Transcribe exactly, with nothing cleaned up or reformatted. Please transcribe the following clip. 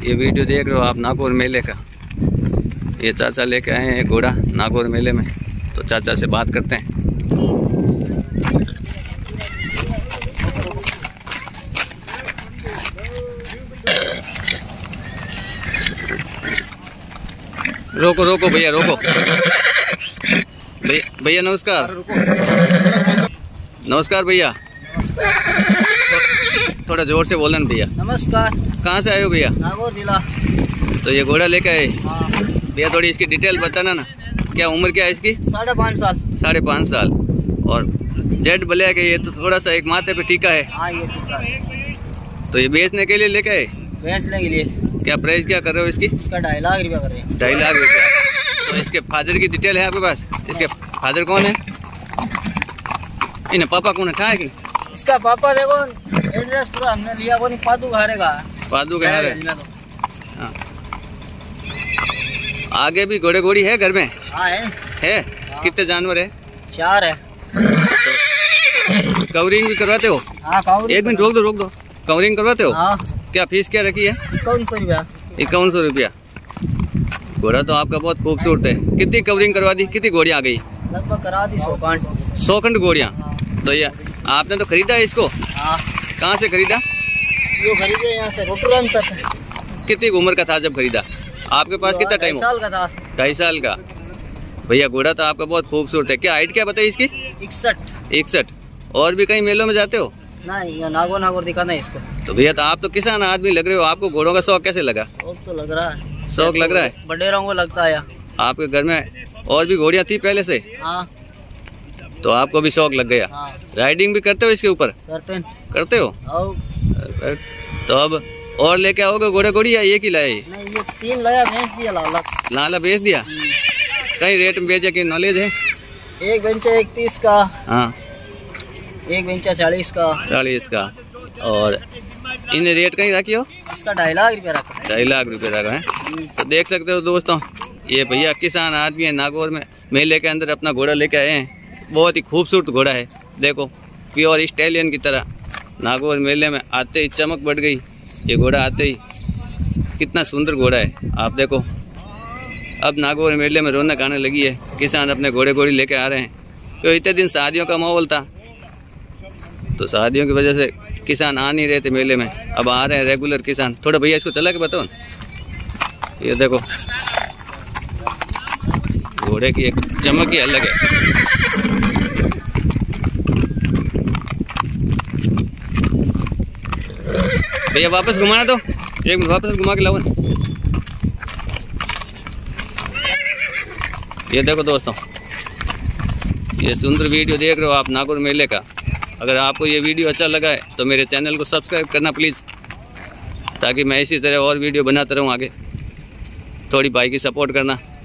ये वीडियो देख रहे हो आप नागौर मेले का। ये चाचा लेके आए हैं घोड़ा नागौर मेले में, तो चाचा से बात करते हैं। रोको रोको भैया रोको। भैया भैया नमस्कार। नमस्कार भैया, थोड़ा जोर से बोलन भैया। नमस्कार। कहाँ से आए हो भैया? नागौर जिला। तो ये घोड़ा लेके आए हाँ। भैया, थोड़ी इसकी डिटेल बताना ना, क्या उम्र क्या है इसकी? साढ़े पाँच साल। साढ़े पाँच साल। और जेड ब्लैक है ये, तो थोड़ा सा एक माथे पे टीका है। हाँ ये टीका है। तो ये बेचने के लिए लेके आए? बेचने के लिए। क्या प्राइस क्या कर रहे हो इसकी? इसका ढाई लाख रुपया कर रहे हैं। ढाई लाख रुपया। तो इसके फादर की डिटेल है आपके पास? इसके फादर कौन है? इन्हें पापा कौन है? कहाँ है? इसका पापा देखो एड्रेस पूरा हमने लिया, वो नहीं पादू घारे का। पादू घारे। हाँ। आगे भी घोड़े घोड़ी है घर में? हाँ है। है? हाँ। कितने जानवर है? चार है। तो कवरिंग भी करवाते हो? हाँ कवरिंग। एक मिनट रोक दो रोक दो। कवरिंग करवाते हो? हाँ। क्या फीस क्या रखी है? इक्यावन सौ रुपया। इक्यावन सौ रुपया। घोड़ा तो आपका बहुत खूबसूरत है। कितनी कवरिंग करवा दी? कितनी घोड़ियाँ आ गई? लगभग करा दी सौ खंड। सौ खंड घोड़ियाँ। तो ये आपने तो खरीदा है इसको? हाँ। कहाँ से खरीदा? ये खरीदे यहाँ से रोटूरन से। कितनी उम्र का था जब खरीदा? आपके पास कितना टाइम? ढाई साल का था। ढाई साल का। भैया घोड़ा तो आपका बहुत खूबसूरत है। क्या हाइट क्या बताइए इसकी? इकसठ। इकसठ। और भी कहीं मेलों में जाते हो? नहीं, नागौर नागौर दिखाना है इसको। तो भैया तो आप तो किसान आदमी लग रहे हो, आपको घोड़ों का शौक कैसे लगा? शौक तो लग रहा है। शौक लग रहा है? बडेरों को लगता है। आपके घर में और भी घोड़ियाँ थी पहले से? हाँ। तो आपको भी शौक लग गया? हाँ। राइडिंग भी करते हो इसके ऊपर? करते हैं। करते हो? तो अब और लेके आओगे घोड़े घोड़ी या एक ही लाए? नहीं, ये तीन लाया, बेच दिया। लाला लाला बेच दिया? कहीं रेट में बेचे की नॉलेज है? एक बेंचा एक तीस का। हाँ। एक बेंचा चालीस का। चालीस का। और इन रेट कहीं रखी हो? इसका ढाई लाख रुपया रखा। ढाई लाख रुपये रखा है। तो देख सकते हो दोस्तों, ये भैया किसान आदमी है, नागौर में मेले के अंदर अपना घोड़ा लेके आए हैं। बहुत ही खूबसूरत घोड़ा है, देखो प्योर स्टैलियन की तरह। नागौर मेले में आते ही चमक बढ़ गई। ये घोड़ा आते ही कितना सुंदर घोड़ा है, आप देखो। अब नागौर मेले में रौनक आने लगी है, किसान अपने घोड़े घोड़ी लेके आ रहे हैं। तो इतने दिन शादियों का माहौल था, तो शादियों की वजह से किसान आ नहीं रहे थे मेले में। अब आ रहे हैं रेगुलर किसान। थोड़ा भैया इसको चला के बताओ। ये देखो घोड़े की एक चमक ही अलग है। भैया वापस घुमाना दो, एक मिनट वापस घुमा के लाओ। ये देखो दोस्तों, ये सुंदर वीडियो देख रहे हो आप नागौर मेले का। अगर आपको ये वीडियो अच्छा लगा है तो मेरे चैनल को सब्सक्राइब करना प्लीज़, ताकि मैं इसी तरह और वीडियो बनाता रहूँ आगे। थोड़ी भाई की सपोर्ट करना।